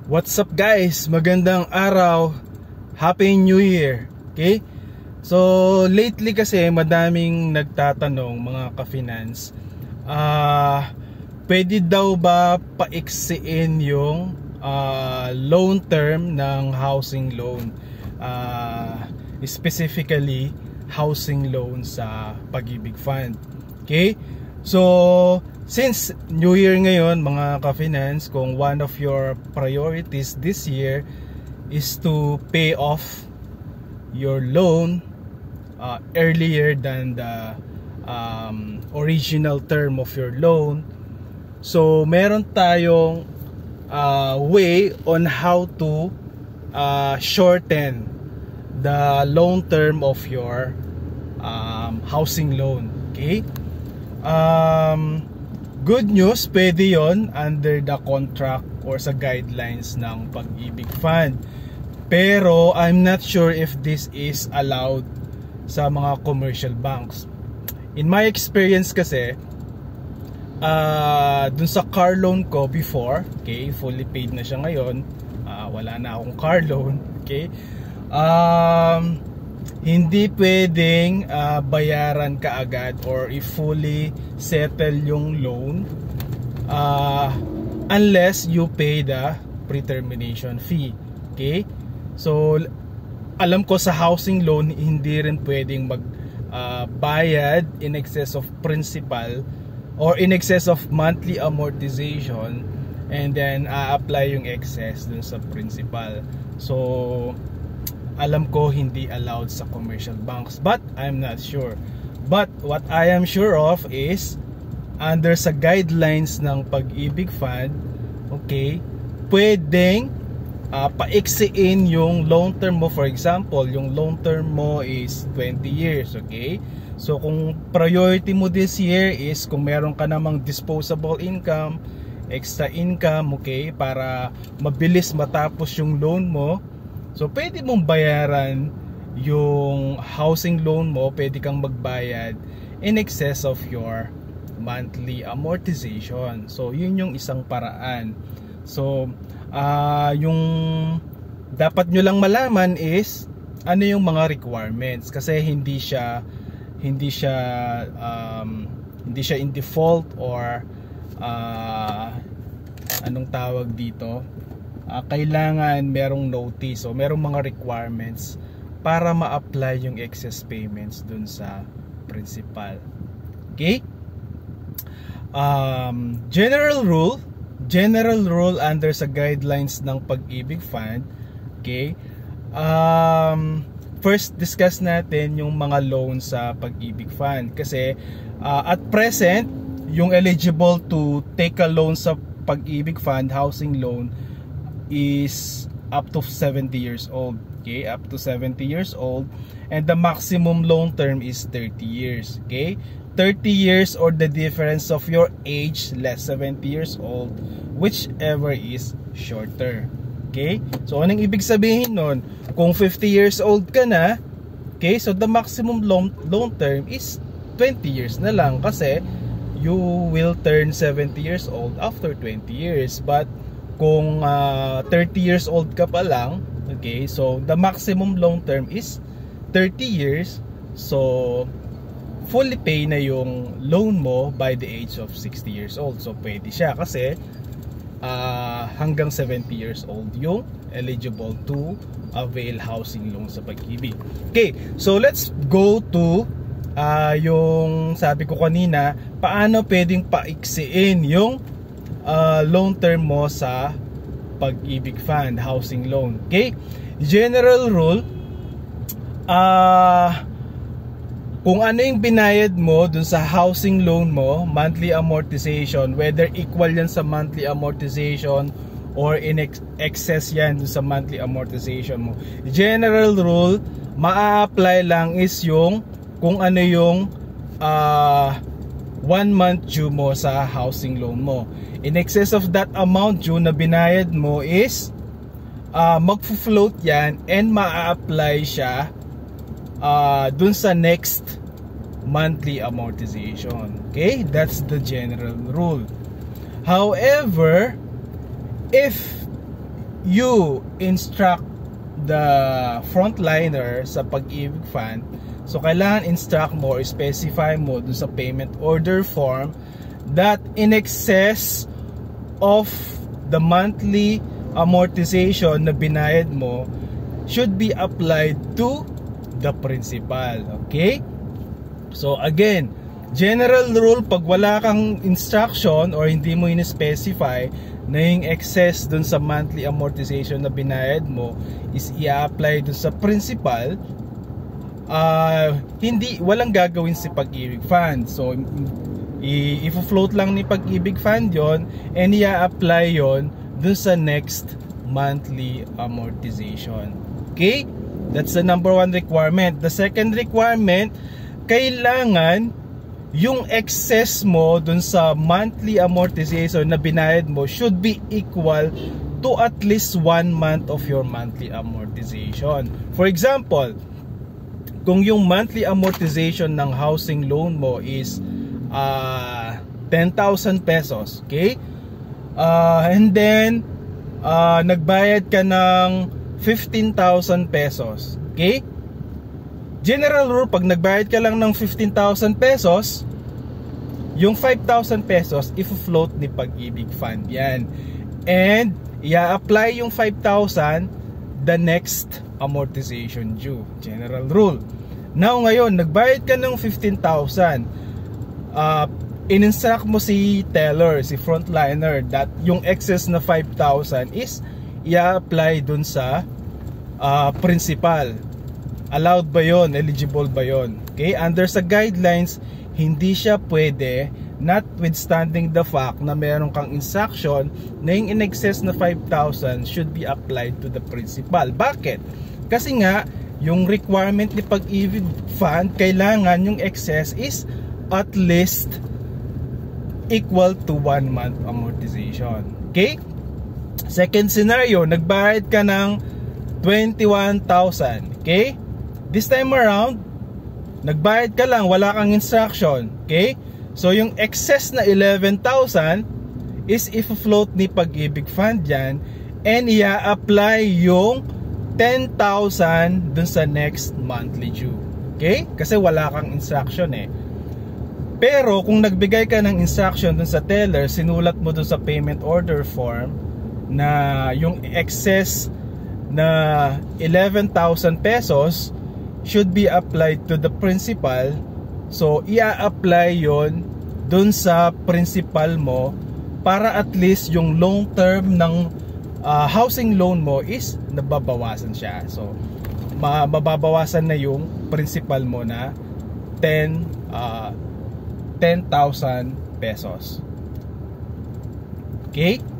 What's up guys? Magandang araw. Happy New Year. Okay? So lately kasi madaming nagtatanong mga ka-finance, pwede daw ba paiksiin yung loan term ng housing loan, specifically housing loan sa Pag-ibig Fund. Okay? So since New Year ngayon mga ka-finance, kung one of your priorities this year is to pay off your loan earlier than the original term of your loan, so meron tayong way on how to shorten the loan term of your housing loan. Okay? Good news, pwede yon under the contract or sa guidelines ng Pag-ibig Fund. Pero I'm not sure if this is allowed sa mga commercial banks. In my experience kasi, dun sa car loan ko before, okay, fully paid na siya ngayon, wala na akong car loan, okay, hindi pwedeng bayaran kaagad or i-fully settle yung loan unless you pay the pre-termination fee. Okay? So alam ko sa housing loan hindi rin pwedeng magbayad in excess of principal or in excess of monthly amortization and then apply yung excess dun sa principal. So alam ko hindi allowed sa commercial banks, but I'm not sure. But what I am sure of is under sa guidelines ng Pag-ibig Fund, okay, pwedeng paiksiin yung loan term mo. For example, yung loan term mo is 20 years, okay? So kung priority mo this year is kung meron ka namang disposable income, extra income, okay, para mabilis matapos yung loan mo, so pwede mong bayaran yung housing loan mo, pwede kang magbayad in excess of your monthly amortization. So yun yung isang paraan. So yung dapat nyo lang malaman is ano yung mga requirements, kasi hindi siya in default or anong tawag dito, kailangan merong notice o merong mga requirements para ma-apply yung excess payments dun sa principal. Okay? General rule under sa guidelines ng Pag-ibig Fund. Okay? First discuss natin yung mga loans sa Pag-ibig Fund, kasi at present yung eligible to take a loan sa Pag-ibig Fund housing loan is up to 70 years old. Okay, up to 70 years old, and the maximum loan term is 30 years. Okay, 30 years or the difference of your age less 70 years old, whichever is shorter. Okay, so anong ibig sabihin nun? Kung 50 years old ka na, okay, so the maximum loan term is 20 years na lang, kasi you will turn 70 years old after 20 years. But kung 30 years old ka pa lang, okay, so the maximum loan term is 30 years. So fully pay na yung loan mo by the age of 60 years old. So pwede siya kasi hanggang 70 years old yung eligible to avail housing loan sa Pag-ibig. Okay, so let's go to yung sabi ko kanina, paano pwedeng paiksiin yung loan term mo sa Pag-ibig Fund housing loan. Okay, general rule, kung ano yung binayad mo dun sa housing loan mo, monthly amortization, whether equal yan sa monthly amortization or in excess yan dun sa monthly amortization mo, general rule, ma-apply lang is yung kung ano yung 1 month due mo sa housing loan mo. In excess of that amount due na binayad mo is magfo-float yan and ma-apply siya dun sa next monthly amortization. Okay, that's the general rule. However, if you instruct the frontliner sa Pag-ibig Fund, so kailangan instruct mo or specify mo dun sa payment order form that in excess of the monthly amortization na binayad mo should be applied to the principal. Okay? So again, general rule, pag wala kang instruction or hindi mo in-specify na yung excess dun sa monthly amortization na binayad mo is i-apply dun sa principal, walang gagawin si Pag-ibig Fund. So i-float lang ni Pag-ibig Fund yon and i-apply yon dun sa next monthly amortization. Okay? That's the number one requirement. The second requirement, kailangan yung excess mo dun sa monthly amortization na binayad mo should be equal to at least 1 month of your monthly amortization. For example, kung yung monthly amortization ng housing loan mo is 10,000 pesos, okay? And then nagbayad ka ng 15,000 pesos, okay? General rule, pag nagbayad ka lang ng 15,000 pesos, yung 5,000 pesos i-float ni Pag-ibig Fund yan. And i-apply yung 5,000 the next amortization due. General rule. Now ngayon, nagbayad ka ng 15,000. In-instruct mo si teller, si frontliner, that yung excess na 5,000 is i-apply dun sa principal. Allowed ba yon? Eligible ba yon? Okay, under sa guidelines, hindi siya pwede, notwithstanding the fact na meron kang instruction na yung in excess na 5,000 should be applied to the principal. Bakit? Kasi nga, yung requirement ni Pag-ibig Fund, kailangan yung excess is at least equal to 1 month amortization. Okay? Second scenario, nagbayad ka ng 21,000. Okay? This time around, nagbayad ka lang, wala kang instruction. Okay? So yung excess na 11,000 is i-float ni Pag-ibig Fund yan and i-apply yung 10,000 dun sa next monthly due. Okay? Kasi wala kang instruction eh. Pero kung nagbigay ka ng instruction dun sa teller, sinulat mo dun sa payment order form na yung excess na 11,000 pesos should be applied to the principal, so ia-apply yon dun sa principal mo para at least yung long term ng housing loan mo is nababawasan siya. So mababawasan na yung principal mo na 10,000 pesos. Okay?